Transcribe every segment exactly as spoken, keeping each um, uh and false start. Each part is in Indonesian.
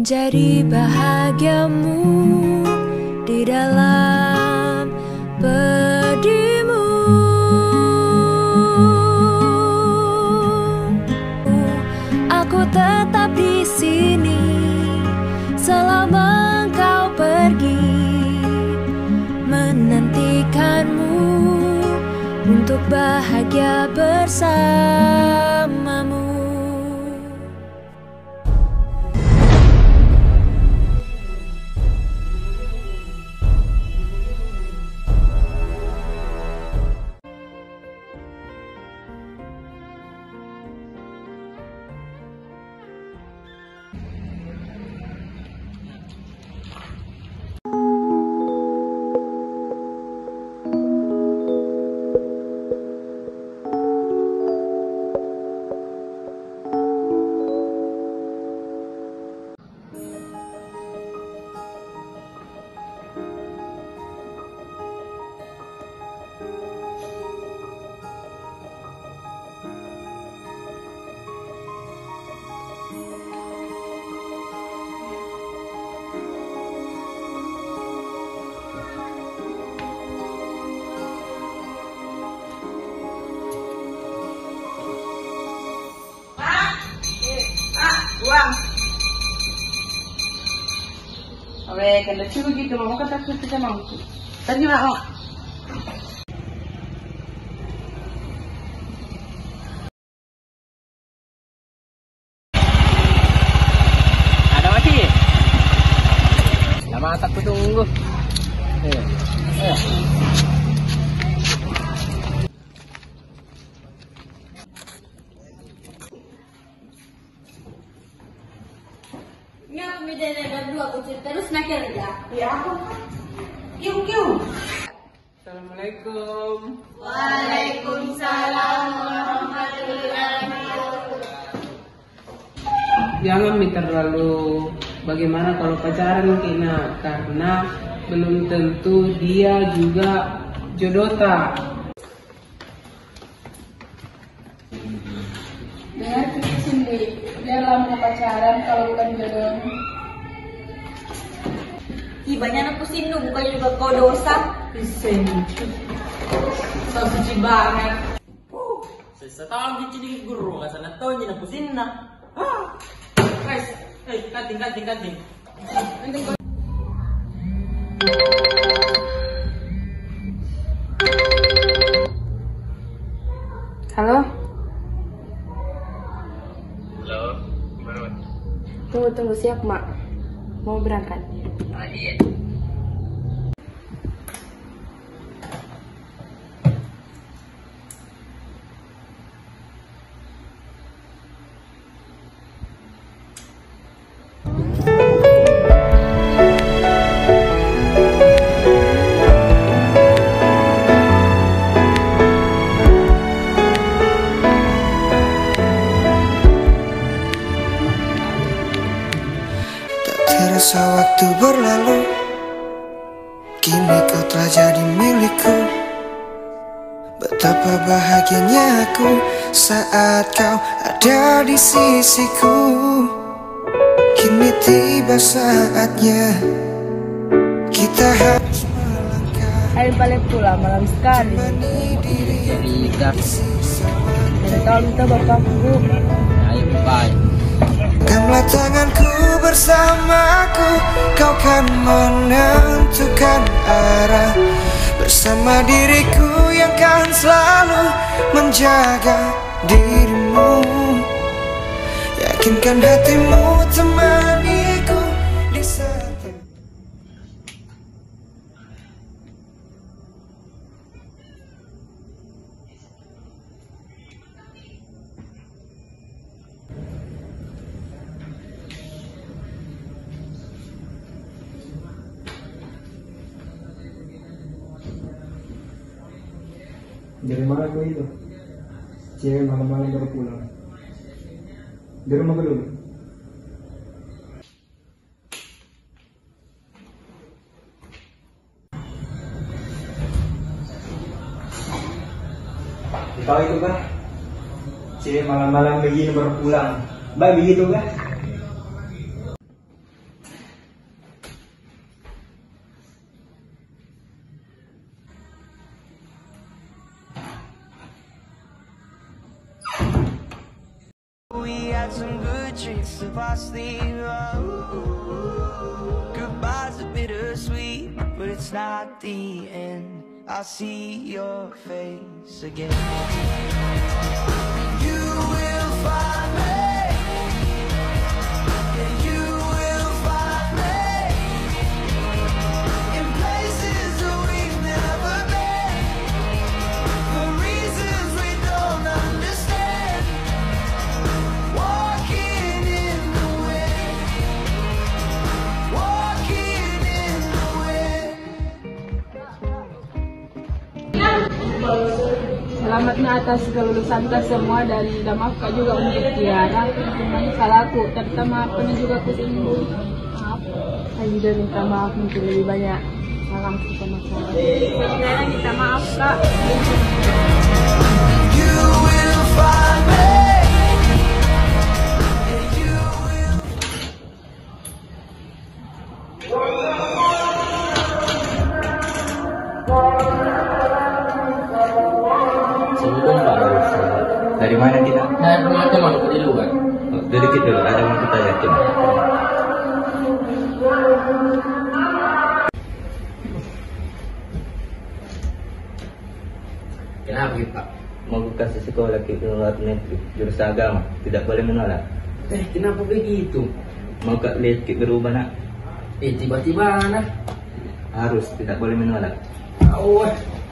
menjadi bahagiamu di dalam pedihmu. Aku tetap di sini selama engkau pergi, menantikanmu untuk bahagia bersamamu. Uang. Oke, kalau cukup gitu, mau kata kita mau. Tadi mau. Ada masih? Lama tak tunggu. Eh, eh. Nggak, bedanya berdua kucing terus nakal ya. Ya aku. Yuk yuk. Assalamualaikum. Waalaikumsalam warahmatullahi wabarakatuh. Jangan minta terlalu bagaimana kalau pacaran kena, karena belum tentu dia juga jodoh tak. Dengar kita sendiri. Dia lama pacaran kalau bukan jodoh. Ih, banyak anak pusing lu, bukannya juga kau dosa. Isen. So suci banget. Sesetahun di sini guru, nggak sana tahu jadi pusing na. Ah, guys, eh, kating kating kating. Halo? Halo, gimana Mas? Tunggu tunggu siap mak. Mau berangkat. Ah, iya. Terasa waktu berlalu, kini kau telah jadi milikku. Betapa bahagianya aku saat kau ada di sisiku. Kini tiba saatnya kita harus melangkah. Ayo balik pulang malam sekali. Jadi gas. Dan kau minta bapakku. Ayo bye. Genggamlah tanganku bersamaku, kau kan menentukan arah. Bersama diriku yang kan selalu menjaga dirimu. Yakinkan hatimu temaniku di saat Dari mana kau itu? Cewek malam-malam baru pulang. Di rumah kau dulu? Kau itu kan? Cewek malam-malam begini baru pulang. Mbak begitu kan? We had some good drinks to pass the road. Goodbye's a bittersweet, but it's not the end. I'll see your face again. You will find me. Yeah, you will find me in places that we've never been, for reasons we don't understand. Walking in the wind, walking in the wind. Selamat na atas kelulusan kita semua, dan minta maaf Kak juga untuk Tiara. Semuanya salahku, tapi maafkan juga aku singgung. Maaf. Saya juga minta maaf mungkin lebih banyak salahku sama saya. Tiara minta maaf Kak. You will find me. You will. Assalamualaikum Pak. Dari mana kita? Dari rumah teman di luar. Oh, dikit dulu, ada yang kita yakin. Kenapa Pak? Mau kasih sekolah ke luar negeri, jurusan agama, tidak boleh menolak. Eh, kenapa begitu? Mau Kak lihat ke berubah nak? Eh, tiba-tiba nah. Harus, tidak boleh menolak. Oh.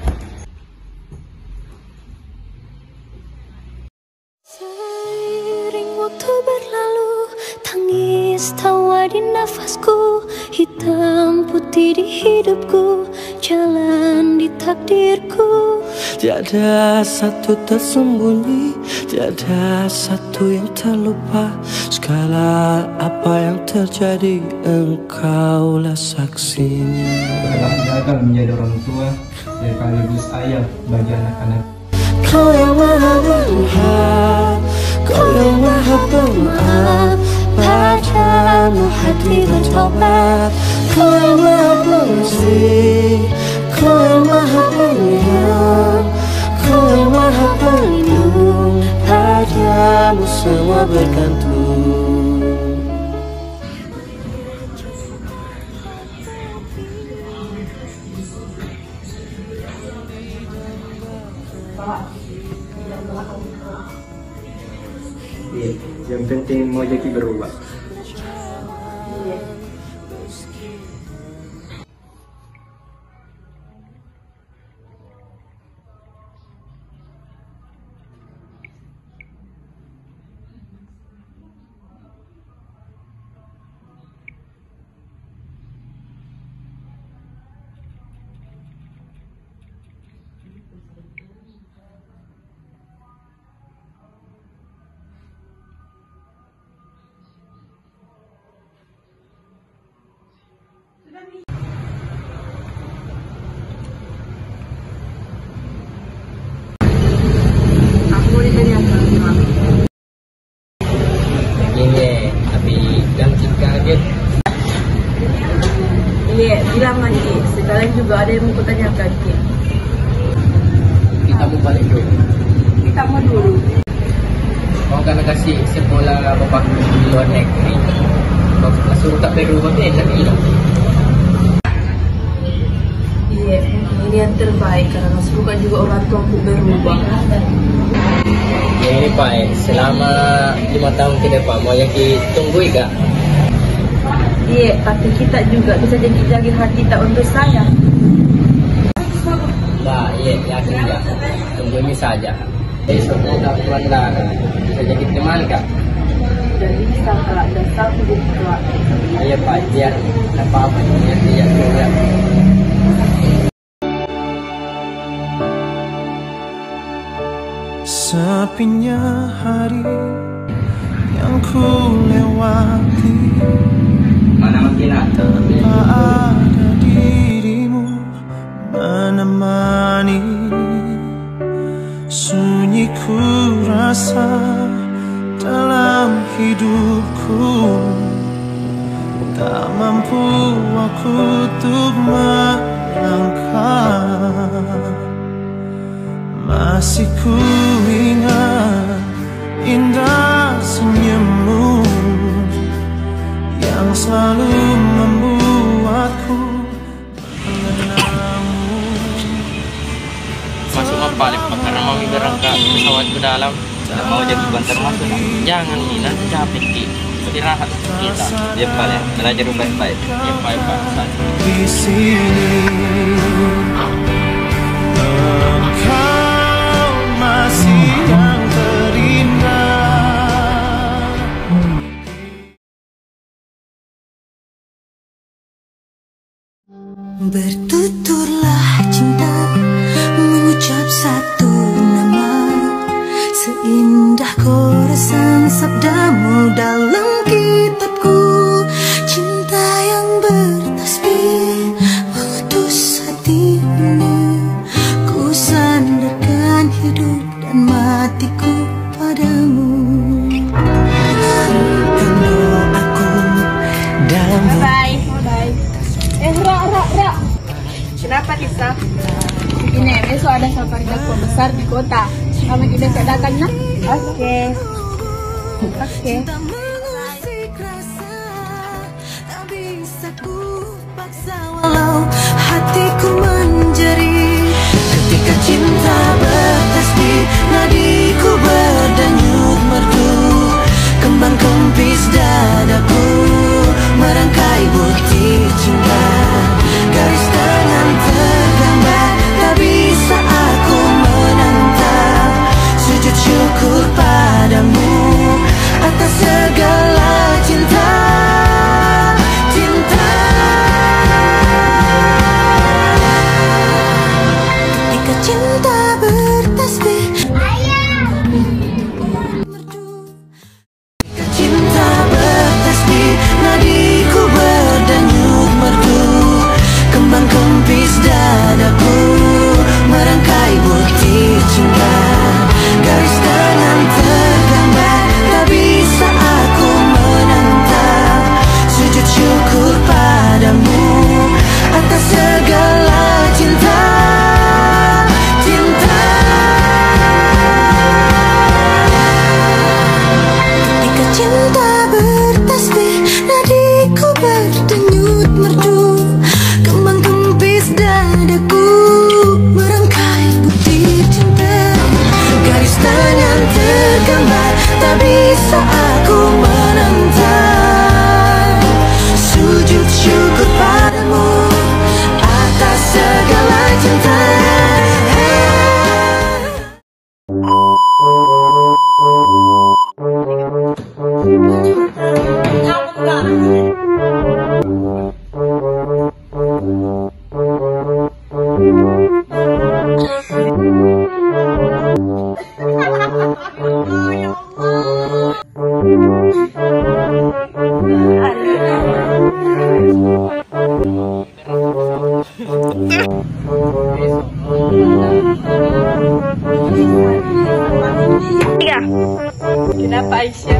Seiring waktu berlalu, tangis tawa di nafasku, hitam putih di hidupku, jalan di takdirku. Tiada satu tersembunyi, tiada satu yang terlupa. Segala apa yang terjadi, engkaulah saksinya. Telah gagal menjadi orang tua sekaligus ayah bagi anak-anak. Kau yang maha melihat, kau yang maha pemaaf, padamu hati bertobat. Kau yang maha pengasih, kau yang maha penyayang, kau yang maha pelindung, padamu semua bergantung. Iya, yang penting mau jadi berubah. Aku ditanyakan Mak. Iya, tapi jangan kaget. Iya, bilang lagi. Sekarang juga ada yang mau kutanyakan Ki. Kita mau balik dulu. Kita mau dulu. Kau kan kasih sekolah bapak di luar negeri. Kau suruh tak berubah ni, tak hilang. Iya, ini yang terbaik karena suka juga orang tua aku berubah. Ya ini Pak, eh, selama lima tahun ke depan mau yang kita tunggu Kak? Iya, tapi kita juga bisa jadi jaga hati tak untuk saya. Bah, iya, yakin ya. Tunggu ini saja. Besok kita pulang darah. Bisa jadi teman Kak? Dan bisa Kak, dan satu buka. Iya Pak, biar apa-apa dia dia keluar. Sepinya hari yang ku lewati, Mana makinan? tanpa ada dirimu menemani. Sunyi ku rasa dalam hidupku, tak mampu aku untuk melangkah. Masih ku ingat indah selalu membuatku mengenangmu. Masuk paling karena mau berangkat pesawat ke dalam. Tidak mau jadi bantar masuk. Jangan nih, nanti capek ki. Istirahat kita. Dia paling belajar baik-baik. Ya baik-baik. Di sini engkau masih yang terindah. Bertuturlah cinta, mengucap satu nama, seindah koresan sabdamu dalam kitabku. Cinta yang bertasbih mengutus hati ini, ku sandarkan hidup dan matiku padamu. Dengan doaku dalam Bye bye. Eh Ra Ra Ra. Kenapa Tisa? Begini, besok ada safari dakwah besar di kota. Kamu kita datang nak? Oke. Oke. Walau hatiku menjerit ketika cinta bertasbih, nadiku berdenyut merdu, kembang kempis dadaku merangkai butir cinta, garis tangan tergambar, tak bisa aku menentang. Sujud syukur padamu atas segala cinta. Cinta bertasbih, cinta bertasbih, nadiku berdenyut merdu, kembang kempis dadaku merangkai butir cinta, garis tangan tergambar, tak bisa aku menentang. Sujud syukur padamu atas segala cinta. Cinta bertasbih, nadiku berdenyut merdu, kembang kempis dadaku merangkai butir cinta, garis tangan tergambar, tak bisa aku menentang. Sujud syukur padamu atas segala cinta. Kenapa Aisyah?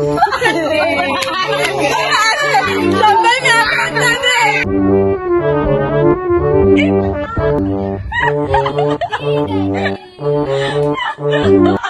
Sambalnya apa?